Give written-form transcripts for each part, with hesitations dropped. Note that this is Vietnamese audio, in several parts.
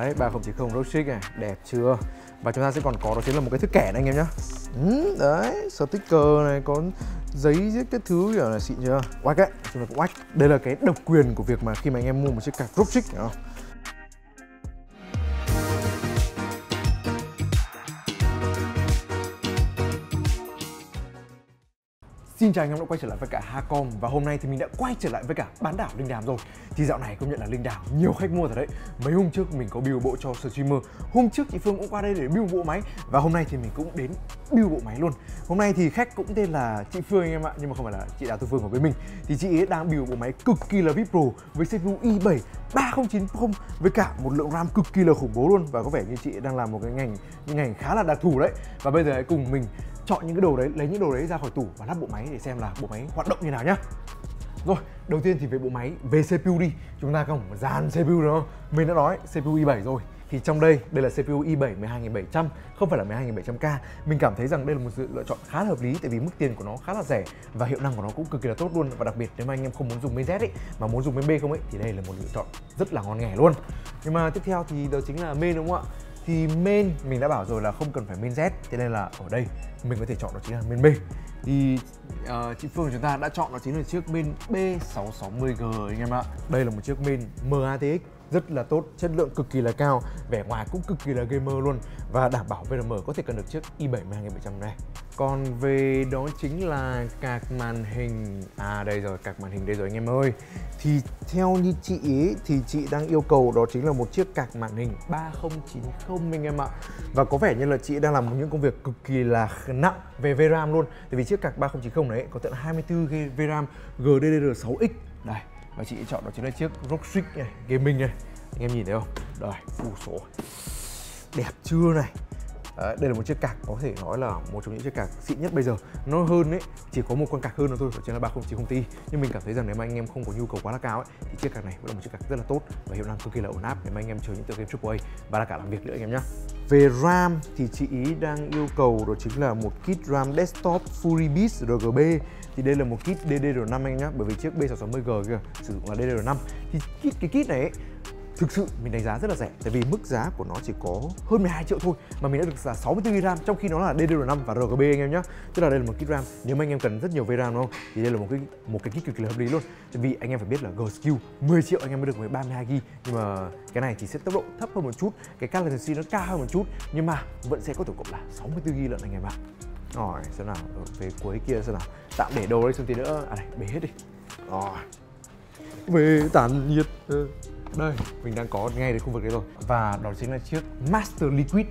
Đấy, 3090 ROG này, đẹp chưa? Và chúng ta sẽ còn có đó chính là một cái thước kẻ này anh em nhá. Đấy, sticker này, có giấy cái thứ kiểu là xịn chưa? Oách ấy, chúng ta cũng oách. Đây là cái độc quyền của việc mà khi mà anh em mua một chiếc card ROG, hiểu không? Xin chào anh em đã quay trở lại với cả Hacom. Và hôm nay thì mình đã quay trở lại với cả bán đảo Linh Đàm rồi. Thì dạo này công nhận là Linh Đàm nhiều khách mua thật đấy. Mấy hôm trước mình có build bộ cho streamer, hôm trước chị Phương cũng qua đây để build bộ máy, và hôm nay thì mình cũng đến build bộ máy luôn. Hôm nay thì khách cũng tên là chị Phương anh em ạ, nhưng mà không phải là chị Đào Tư Phương của với mình. Thì chị ấy đang build bộ máy cực kỳ là VIP Pro với CPU i7 3090 với cả một lượng RAM cực kỳ là khủng bố luôn. Và có vẻ như chị đang làm một cái ngành khá là đặc thù đấy. Và bây giờ hãy cùng mình chọn những cái đồ đấy, lấy những đồ đấy ra khỏi tủ và lắp bộ máy để xem là bộ máy hoạt động như nào nhá. Rồi, đầu tiên thì về bộ máy, về CPU đi. Chúng ta có một dàn CPU đúng không? Mình đã nói CPU i7 rồi. Thì trong đây là CPU i7 12700, không phải là 12700K. Mình cảm thấy rằng đây là một sự lựa chọn khá là hợp lý, tại vì mức tiền của nó khá là rẻ và hiệu năng của nó cũng cực kỳ là tốt luôn. Và đặc biệt nếu mà anh em không muốn dùng bên Z ấy, mà muốn dùng bên B không ấy, thì đây là một lựa chọn rất là ngon nghẻ luôn. Nhưng mà tiếp theo thì đó chính là main đúng không ạ? Thì main mình đã bảo rồi là không cần phải main Z, thế nên là ở đây mình có thể chọn đó chính là main B. Thì chị Phương của chúng ta đã chọn đó chính là chiếc main B660G anh em ạ. Đây là một chiếc main MATX rất là tốt, chất lượng cực kỳ là cao, vẻ ngoài cũng cực kỳ là gamer luôn, và đảm bảo VRM có thể cân được chiếc i7 12700 này. Còn về đó chính là card màn hình, đây rồi, card màn hình đây rồi anh em ơi. Thì theo như chị ấy thì chị đang yêu cầu đó chính là một chiếc card màn hình 3090 anh em ạ. Và có vẻ như là chị đang làm những công việc cực kỳ là nặng về VRAM luôn. Tại vì chiếc card 3090 này có tận 24GB VRAM GDDR6X. Đây, và chị chọn đó chính là chiếc ROG này, gaming này. Anh em nhìn thấy không? Đây, số đẹp chưa này. Đây là một chiếc card có thể nói là một trong những chiếc card xịn nhất bây giờ. Nó hơn ấy, chỉ có một con card hơn nữa thôi, đó chính là 3090 Ti. Nhưng mình cảm thấy rằng nếu mà anh em không có nhu cầu quá là cao ấy, thì chiếc card này vẫn là một chiếc card rất là tốt và hiệu năng cực kỳ là ổn áp nếu mà anh em chơi những tựa game AAA và là cả làm việc nữa anh em nhé. Về RAM thì chị ý đang yêu cầu đó chính là một kit RAM desktop FuriBeast RGB. Thì đây là một kit DDR5 anh nhá, bởi vì chiếc B660G kia sử dụng là DDR5. Thì cái kit này ấy, thực sự mình đánh giá rất là rẻ, tại vì mức giá của nó chỉ có hơn 12 triệu thôi mà mình đã được giá 64GB RAM, trong khi nó là DDR5 và RGB anh em nhé. Tức là đây là một kit RAM, nếu mà anh em cần rất nhiều VRAM đúng không, thì đây là một cái kit cực kỳ hợp lý luôn. Tại vì anh em phải biết là G-Skill 10 triệu anh em mới được với 32GB, nhưng mà cái này thì sẽ tốc độ thấp hơn một chút, cái card latency nó cao hơn một chút, nhưng mà vẫn sẽ có tổng cộng là 64GB lận anh em ạ. Rồi, xem nào, về cuối kia xem nào, tạm để đồ đây xong tí nữa, đây, bế hết đi. Rồi, về tản nhiệt. Đây, mình đang có ngay đến khu vực đấy rồi. Và đó chính là chiếc Master Liquid.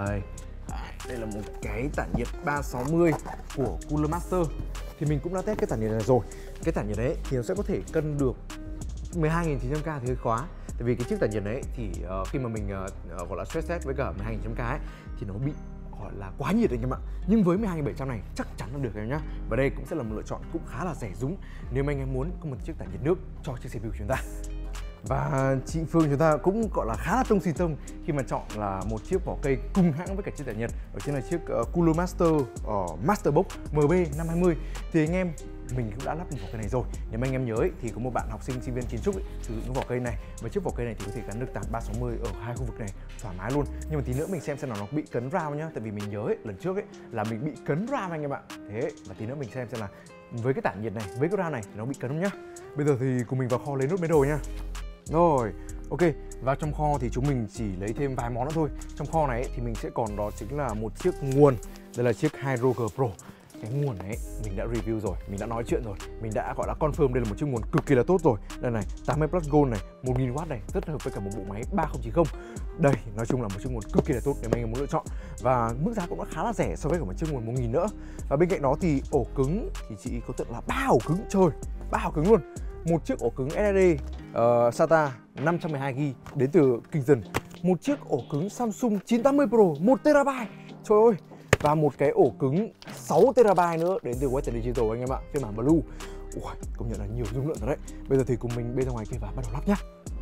Đây là một cái tản nhiệt 360 của Cooler Master. Thì mình cũng đã test cái tản nhiệt này rồi. Cái tản nhiệt đấy thì nó sẽ có thể cân được 12.900K thì hơi khó. Tại vì cái chiếc tản nhiệt đấy thì khi mà mình gọi là stress test với cả 12.900K ấy, thì nó bị gọi là quá nhiệt anh em ạ. Nhưng với 12700 này chắc chắn là được em nhá. Và đây cũng sẽ là một lựa chọn cũng khá là rẻ rúng nếu mà anh em muốn có một chiếc tản nhiệt nước cho chiếc CPU của chúng ta. Và chị Phương chúng ta cũng gọi là khá là tông xì tông khi mà chọn là một chiếc vỏ cây cùng hãng với cả chiếc tản nhiệt, đó chính là chiếc Cooler Master Masterbox MB520. Thì anh em mình cũng đã lắp một vỏ cây này rồi. Nếu mà anh em nhớ ấy, thì có một bạn học sinh sinh viên kiến trúc ấy, sử dụng cái vỏ cây này, và chiếc vỏ cây này thì có thể gắn được tản 360 ở hai khu vực này thoải mái luôn. Nhưng mà tí nữa mình xem nào nó bị cấn RAM nhá, tại vì mình nhớ ấy, lần trước ấy là mình bị cấn RAM anh em ạ. Thế và tí nữa mình xem là với cái tản nhiệt này, với cái RAM này thì nó bị cấn không nhá. Bây giờ thì cùng mình vào kho lấy nốt mấy đồ nhá. Rồi, ok, vào trong kho thì chúng mình chỉ lấy thêm vài món nữa thôi. Trong kho này thì mình sẽ còn đó chính là một chiếc nguồn. Đây là chiếc Hydro G Pro. Cái nguồn này mình đã review rồi, mình đã nói chuyện rồi, mình đã gọi là confirm đây là một chiếc nguồn cực kỳ là tốt rồi. Đây này, 80 plus gold này, 1000W này, rất hợp với cả một bộ máy 3090. Đây, nói chung là một chiếc nguồn cực kỳ là tốt nếu mà anh em muốn lựa chọn. Và mức giá cũng đã khá là rẻ so với cả một chiếc nguồn 1000 nữa. Và bên cạnh đó thì ổ cứng thì chị có tận là 3 ổ cứng, trời, 3 ổ cứng luôn. Một chiếc ổ cứng SSD SATA 512GB đến từ Kingston. Một chiếc ổ cứng Samsung 980 Pro 1TB. Trời ơi. Và một cái ổ cứng 6TB nữa đến từ Western Digital anh em ạ, phiên bản Blue. Ui, công nhận là nhiều dung lượng rồi đấy. Bây giờ thì cùng mình bên ra ngoài kia và bắt đầu lắp nhá.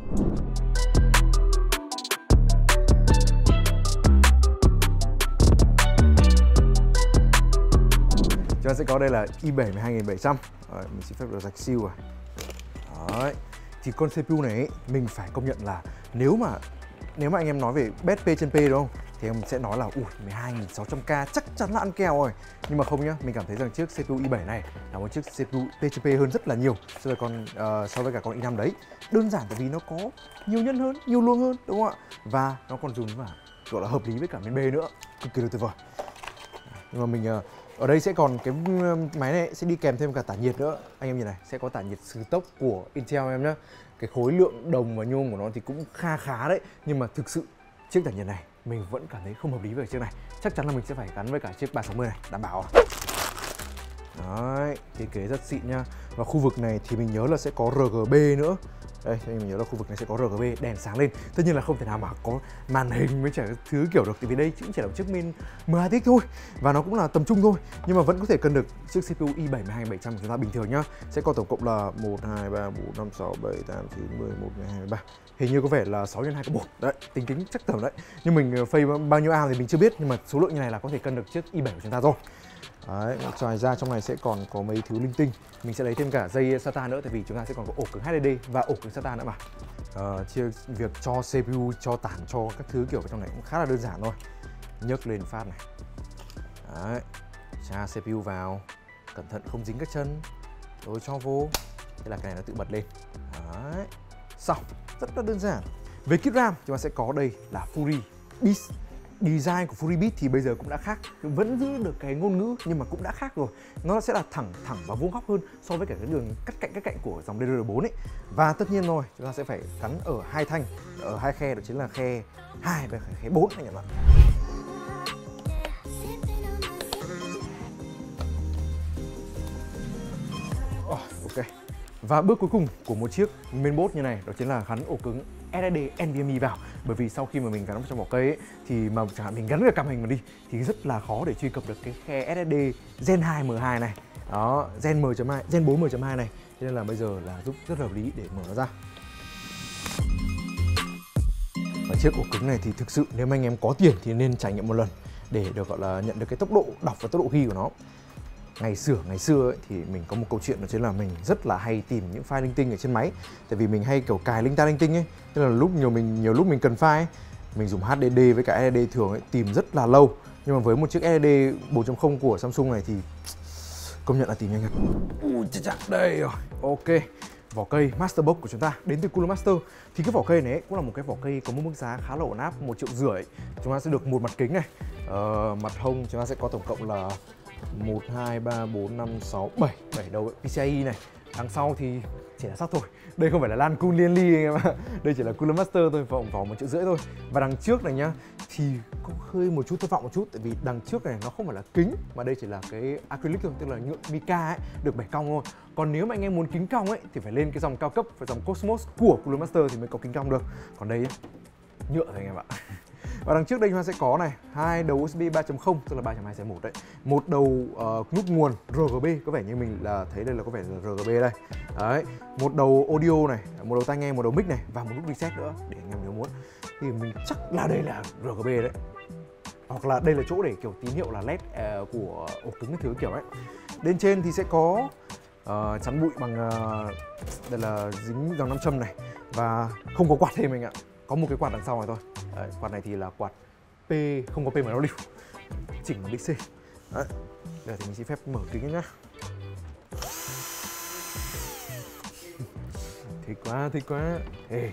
Chúng ta sẽ có đây là i7 12700. Mình xin phép được rạch siêu rồi. Đấy. Thì con CPU này ấy, mình phải công nhận là nếu mà nếu mà anh em nói về best P trên P đúng không? Thì em sẽ nói là 12.600k chắc chắn là ăn kèo rồi. Nhưng mà không nhá, mình cảm thấy rằng chiếc CPU i7 này là một chiếc CPU P trên P hơn rất là nhiều so với cả con i5 đấy. Đơn giản tại vì nó có nhiều nhân hơn, nhiều luồng hơn đúng không ạ? Và nó còn dùng và gọi là hợp lý với cả bên B nữa, cực kỳ là tuyệt vời. Nhưng mà mình ở đây sẽ còn cái máy này sẽ đi kèm thêm cả tản nhiệt nữa. Anh em nhìn này, sẽ có tản nhiệt xứ tốc của Intel em nhá. Cái khối lượng đồng và nhôm của nó thì cũng khá đấy. Nhưng mà thực sự chiếc tản nhiệt này mình vẫn cảm thấy không hợp lý với chiếc này. Chắc chắn là mình sẽ phải gắn với cả chiếc 360 này, đảm bảo. Đấy, thiết kế rất xịn nha. Và khu vực này thì mình nhớ là sẽ có RGB nữa. Đây, mình nhớ là khu vực này sẽ có RGB, đèn sáng lên. Tất nhiên là không thể nào mà có màn hình với cả thứ kiểu được, tại vì đây cũng chỉ là một chiếc min 12 tích thôi. Và nó cũng là tầm trung thôi. Nhưng mà vẫn có thể cân được chiếc CPU i7 12700 của chúng ta bình thường nhá. Sẽ có tổng cộng là 1, 2, 3, 4, 5, 6, 7, 8, 9, 10, 11, 12, 13. Hình như có vẻ là 6 x 2 cộng 1. Đấy, tính chắc tầm đấy. Nhưng mình phây bao nhiêu ao thì mình chưa biết. Nhưng mà số lượng như này là có thể cân được chiếc i7 của chúng ta rồi. Đấy, ngoài ra trong này sẽ còn có mấy thứ linh tinh. Mình sẽ lấy thêm cả dây SATA nữa, tại vì chúng ta sẽ còn có ổ cứng HDD và ổ cứng SATA nữa mà. Việc cho CPU, cho tản, cho các thứ kiểu trong này cũng khá là đơn giản thôi. Nhấc lên phát này. Đấy, tra CPU vào, cẩn thận không dính các chân, rồi cho vô. Thế là cái này nó tự bật lên. Đấy, xong, rất là đơn giản. Về kit RAM chúng ta sẽ có đây là Fury Beast. Design của Fury Beat thì bây giờ cũng đã khác, vẫn giữ được cái ngôn ngữ nhưng mà cũng đã khác rồi. Nó sẽ là thẳng và vuông góc hơn so với cả cái đường cắt cạnh của dòng DDR4 ấy. Và tất nhiên rồi, chúng ta sẽ phải gắn ở hai thanh, ở hai khe, đó chính là khe 2 và khe 4 anh em ạ. Ok. Và bước cuối cùng của một chiếc mainboard như này đó chính là gắn ổ cứng SSD NVMe vào. Bởi vì sau khi mà mình gắn vào trong vỏ cây ấy, thì mà chẳng hạn mình gắn được cảm hình mà đi thì rất là khó để truy cập được cái khe SSD Gen 2 M2 này. Đó, Gen 4 M.2 này. Cho nên là bây giờ là giúp rất hợp lý để mở nó ra. Và chiếc ổ cứng này thì thực sự nếu mà anh em có tiền thì nên trải nghiệm một lần để được gọi là nhận được cái tốc độ đọc và tốc độ ghi của nó. Ngày xưa ấy, thì mình có một câu chuyện đó chính là mình rất là hay tìm những file linh tinh ở trên máy. Tại vì mình hay kiểu cài linh ta linh tinh ấy. Tức là nhiều lúc mình cần file ấy, mình dùng HDD với cả SSD thường ấy, tìm rất là lâu. Nhưng mà với một chiếc SSD 4.0 của Samsung này thì công nhận là tìm nhanh thật. Ui chà, đây rồi. Ok. Vỏ cây Masterbox của chúng ta đến từ Cooler Master. Thì cái vỏ cây này ấy, cũng là một cái vỏ cây có một mức giá khá là ổn áp, 1,5 triệu. Chúng ta sẽ được một mặt kính này. Mặt hông chúng ta sẽ có tổng cộng là 1, 2, 3, 4, 5, 6, 7 đầu PCIe này. Đằng sau thì chỉ là sắt thôi. Đây không phải là lan cool liên ly anh em ạ. Đây chỉ là Cooler Master thôi, vỏ 1,5 triệu thôi. Và đằng trước này nhá, thì có hơi một chút thất vọng một chút. Tại vì đằng trước này nó không phải là kính, mà đây chỉ là cái acrylic thôi, tức là nhựa mica ấy, được 7 cong thôi. Còn nếu mà anh em muốn kính cong ấy thì phải lên cái dòng cao cấp, phải dòng Cosmos của Cooler Master thì mới có kính cong được. Còn đây nhựa thôi anh em ạ. Và đằng trước đây chúng ta sẽ có này hai đầu USB 3.0, tức là 3.2/1 đấy. Một đầu nút nguồn RGB, có vẻ như mình là thấy đây là có vẻ là RGB đây. Đấy, một đầu audio này, một đầu tai nghe, một đầu mic này và một nút reset nữa để anh em nếu muốn. Thì mình chắc là đây là RGB đấy. Hoặc là đây là chỗ để kiểu tín hiệu là LED của ổ cứng cái thứ kiểu ấy. Bên trên thì sẽ có chắn bụi bằng đây là dính dòng nam châm này và không có quạt thêm anh ạ. Có một cái quạt đằng sau này thôi. Đấy, quạt này thì là quạt P, không có PMW, chỉnh bằng DC. Đấy, giờ thì mình xin phép mở kính nhá. Thích quá. Ê.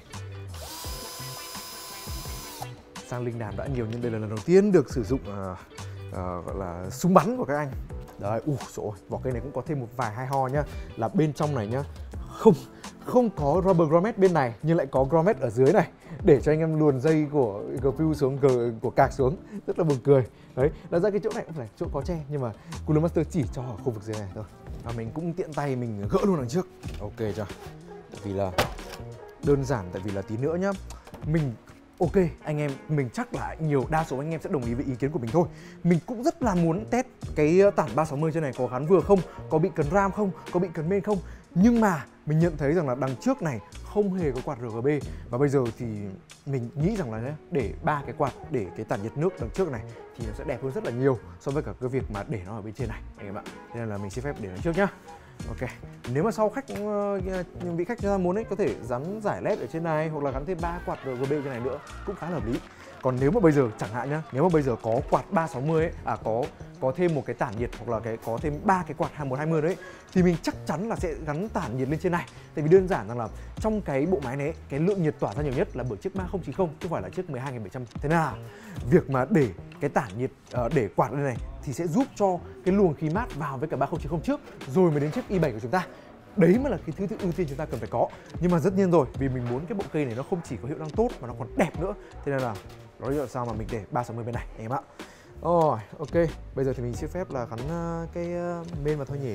Sang linh đàm đã nhiều nhưng đây là lần đầu tiên được sử dụng gọi là súng bắn của các anh. Đấy, trời ơi, vỏ cây này cũng có thêm một vài hay ho nhá. Là bên trong này nhá, không có rubber grommet bên này nhưng lại có grommet ở dưới này để cho anh em luồn dây của GPU xuống, của card xuống, rất là buồn cười. Đấy, là ra cái chỗ này cũng phải chỗ có tre nhưng mà Cooler Master chỉ cho ở khu vực dưới này thôi. Và mình cũng tiện tay mình gỡ luôn đằng trước. Ok chưa? Tại vì là đơn giản, tại vì là tí nữa nhá, mình ok anh em, mình chắc là đa số anh em sẽ đồng ý với ý kiến của mình thôi. Mình cũng rất là muốn test cái tản 360 trên này có gắn vừa không, có bị cấn RAM không, có bị cấn main không. Nhưng mà mình nhận thấy rằng là đằng trước này không hề có quạt RGB. Và bây giờ thì mình nghĩ rằng là để 3 cái quạt, để cái tản nhiệt nước đằng trước này thì nó sẽ đẹp hơn rất là nhiều so với cả cái việc mà để nó ở bên trên này anh em ạ. Nên là mình xin phép để đằng trước nhá. Ok. Nếu mà sau khách những vị khách chúng ta muốn ấy có thể gắn giải led ở trên này hoặc là gắn thêm 3 quạt RGB trên này nữa cũng khá là hợp lý. Còn nếu mà bây giờ chẳng hạn nhá, nếu mà bây giờ có quạt 360 ấy, có thêm một cái tản nhiệt hoặc là có thêm 3 cái quạt 2120 đấy thì mình chắc chắn là sẽ gắn tản nhiệt lên trên này. Tại vì đơn giản rằng là trong cái bộ máy này cái lượng nhiệt tỏa ra nhiều nhất là bởi chiếc 3090 chứ không phải là chiếc 12700. Thế nên là việc mà để cái tản nhiệt để quạt lên này thì sẽ giúp cho cái luồng khí mát vào với cả 3090 trước rồi mới đến chiếc i7 của chúng ta. Đấy mới là cái thứ ưu tiên chúng ta cần phải có. Nhưng mà tất nhiên rồi, vì mình muốn cái bộ cây này nó không chỉ có hiệu năng tốt mà nó còn đẹp nữa. Thế nên là đó là sao mà mình để 360 bên này anh em ạ. Rồi, ok. Bây giờ thì mình xin phép là gắn cái main vào thôi nhỉ.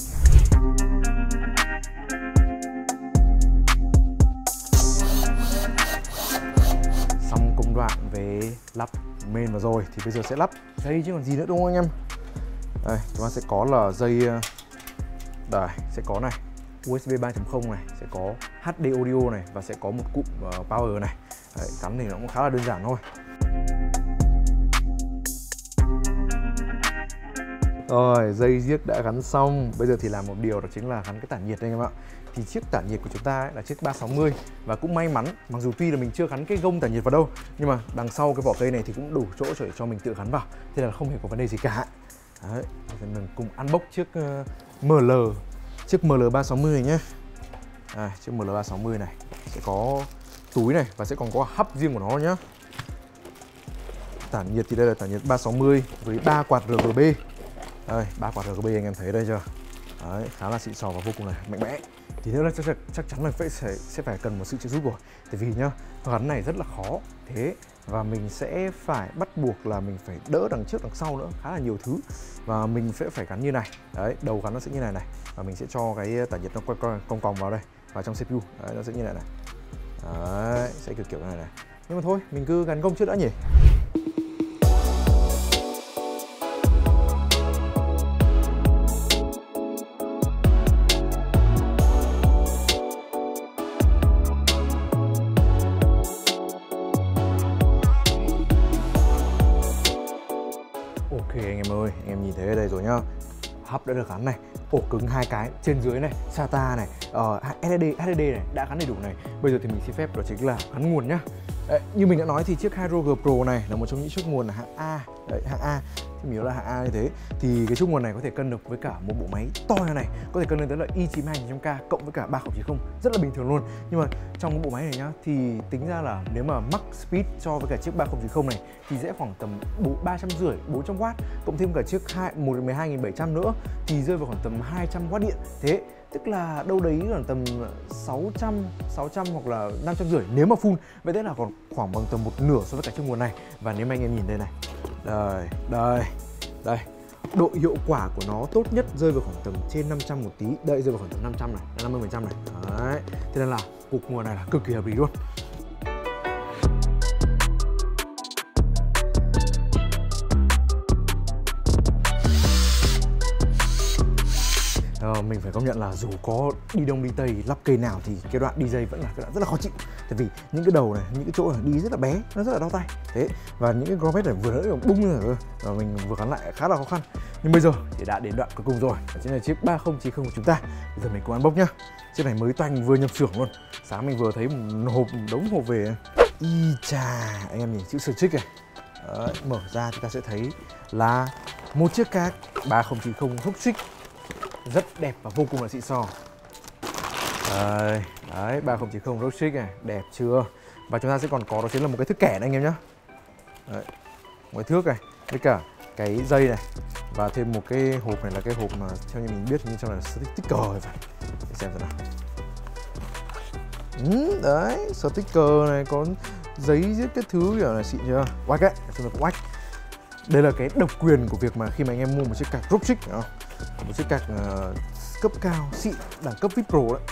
Xong công đoạn về lắp main vào rồi thì bây giờ sẽ lắp dây chứ còn gì nữa đúng không anh em? Đây, chúng ta sẽ có là dây đây, sẽ có này USB 3.0 này, sẽ có HD audio này và sẽ có một cụm power này. Đấy, cắm thì nó cũng khá là đơn giản thôi. Rồi, dây giếc đã gắn xong. Bây giờ thì làm một điều đó chính là gắn cái tản nhiệt đây anh em ạ. Thì chiếc tản nhiệt của chúng ta ấy là chiếc 360 và cũng may mắn, mặc dù tuy là mình chưa gắn cái gông tản nhiệt vào đâu, nhưng mà đằng sau cái vỏ cây này thì cũng đủ chỗ để cho mình tự gắn vào. Thế là không hề có vấn đề gì cả. Đấy, mình cùng unbox chiếc ML, chiếc ML360 này nhé. Chiếc ML360 này sẽ có túi này và sẽ còn có hub riêng của nó nhé. Tản nhiệt thì đây là tản nhiệt 360 với 3 quạt RGB. Đây, 3 quạt RGB anh em thấy đây chưa? Đấy, khá là xịn sò và vô cùng là mạnh mẽ. Thì nữa là chắc chắn là sẽ phải cần một sự trợ giúp rồi. Tại vì nhá, gắn này rất là khó. Thế và mình sẽ phải bắt buộc là mình phải đỡ đằng trước đằng sau nữa, khá là nhiều thứ. Và mình sẽ phải gắn như này. Đấy, đầu gắn nó sẽ như này này. Và mình sẽ cho cái tản nhiệt nó cong cong vào đây, vào trong CPU. Đấy, nó sẽ như này này. Đấy, sẽ kiểu này này. Nhưng mà thôi, mình cứ gắn gông trước đã nhỉ. Ok anh em ơi, anh em nhìn thấy ở đây rồi nhá. Hub đã được gắn này, ổ cứng 2 cái trên dưới này, SATA này, HDD này đã gắn đầy đủ này. Bây giờ thì mình xin phép đó chính là gắn nguồn nhá. Đấy, như mình đã nói thì chiếc Hydro G Pro này là một trong những chiếc nguồn là hạng A. Đấy, hạng A. Thì mình nhớ là hạng A như thế. Thì cái chiếc nguồn này có thể cân được với cả một bộ máy to như này, có thể cân lên tới là i9 2000K cộng với cả 3090, rất là bình thường luôn. Nhưng mà trong cái bộ máy này nhá, thì tính ra là nếu mà max speed so với cả chiếc 3090 này thì sẽ khoảng tầm 350, 400W, cộng thêm cả chiếc 12700 nữa thì rơi vào khoảng tầm 200W điện. Thế tức là đâu đấy khoảng tầm 600 hoặc là 550 nếu mà full. Vậy thế là còn khoảng bằng tầm một nửa so với cả chiếc nguồn này. Và nếu mà anh em nhìn đây này, đây, độ hiệu quả của nó tốt nhất rơi vào khoảng tầm trên 500 một tí. Đây, rơi vào khoảng tầm 500 này, 50% này. Đấy, thế nên là cục nguồn này là cực kỳ hợp lý luôn. Mình phải công nhận là dù có đi đông đi tây lắp cây nào thì cái đoạn đi dây vẫn là cái đoạn rất là khó chịu. Tại vì những cái đầu này, những cái chỗ này đi rất là bé, nó rất là đau tay. Thế và những cái grommet này vừa nãy bung rồi và mình vừa gắn lại khá là khó khăn. Nhưng bây giờ thì đã đến đoạn cuối cùng rồi, đó chính là chiếc 3090 của chúng ta. Bây giờ mình cùng unbox nhá. Chiếc này mới toanh vừa nhập xưởng luôn. Sáng mình vừa thấy một đống hộp về. Y chà, anh em nhìn chữ Search này. Đấy, mở ra thì ta sẽ thấy là một chiếc card 3090 Rockstrix rất đẹp và vô cùng là xịn sò. Đấy, 3090 Rockstrix này, đẹp chưa? Và chúng ta sẽ còn có đó chính là một cái thước kẻ này anh em nhé. Đấy, một cái thước này, với cả cái dây này. Và thêm một cái hộp này là cái hộp mà theo như mình biết như trong này là sticker rồi phải. Để xem nào. Đấy, sticker này có giấy giết cái thứ kiểu này xịn chưa? Oách ấy, chúng ta oách. Đây là cái độc quyền của việc mà khi mà anh em mua một chiếc card Rockstrix, một chiếc card cấp cao xịn đẳng cấp VIP Pro đấy.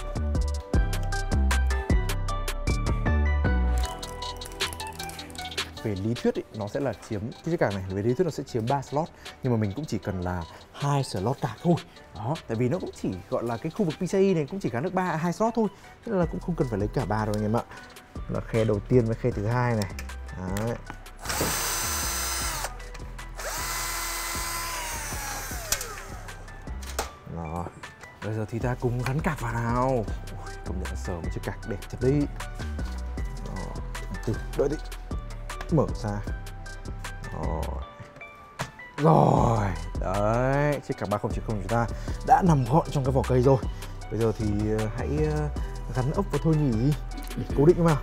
Về lý thuyết ý, nó sẽ là chiếm cái chiếc card này, về lý thuyết nó sẽ chiếm 3 slot, nhưng mà mình cũng chỉ cần là 2 slot card thôi. Đó, tại vì nó cũng chỉ gọi là cái khu vực PCI này cũng chỉ gắn được 2 slot thôi, thế nên là cũng không cần phải lấy cả 3 đâu anh em ạ. Là khe đầu tiên với khe thứ hai này. Đấy. Đó. Bây giờ thì ta cùng gắn cạc vào nào. Ôi, công nhận là sờ một chiếc cạc đẹp thật đấy. Từ đợi đi, mở ra. Rồi, đấy, chiếc cạc 3090 của chúng ta đã nằm gọn trong cái vỏ cây rồi. Bây giờ thì hãy gắn ốc vào thôi nhỉ, để cố định vào.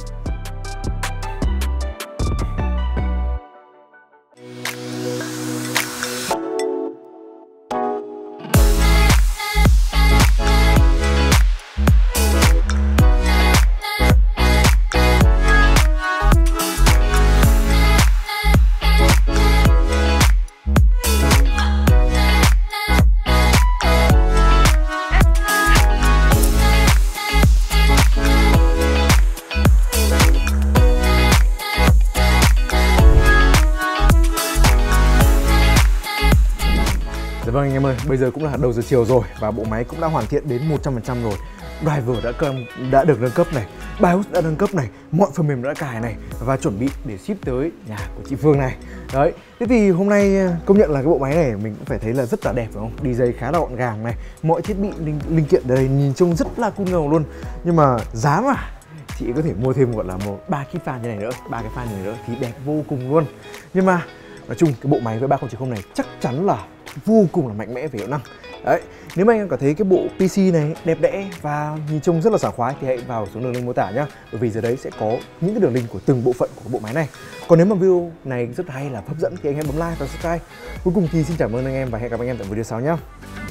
Dạ vâng anh em ơi, bây giờ cũng là đầu giờ chiều rồi và bộ máy cũng đã hoàn thiện đến 100% rồi. Driver đã được nâng cấp này, BIOS đã nâng cấp này, mọi phần mềm đã cài này và chuẩn bị để ship tới nhà của chị Phương này. Đấy, thế thì hôm nay công nhận là cái bộ máy này mình cũng phải thấy là rất là đẹp phải không? Đi dây khá là gọn gàng này, mọi thiết bị linh kiện đây nhìn trông rất là cool ngầu luôn. Nhưng mà giá mà chị có thể mua thêm gọi là 3 kíp fan như này nữa, 3 cái fan này nữa thì đẹp vô cùng luôn. Nhưng mà nói chung cái bộ máy với 3090 này chắc chắn là vô cùng là mạnh mẽ về hiệu năng. Đấy, nếu mà anh em cảm thấy cái bộ PC này đẹp đẽ và nhìn trông rất là sảng khoái thì hãy vào xuống đường link mô tả nhá, bởi vì giờ đấy sẽ có những cái đường link của từng bộ phận của bộ máy này. Còn nếu mà video này rất hay là hấp dẫn thì anh em bấm like và subscribe. Cuối cùng thì xin cảm ơn anh em và hẹn gặp anh em tại video sau nhé.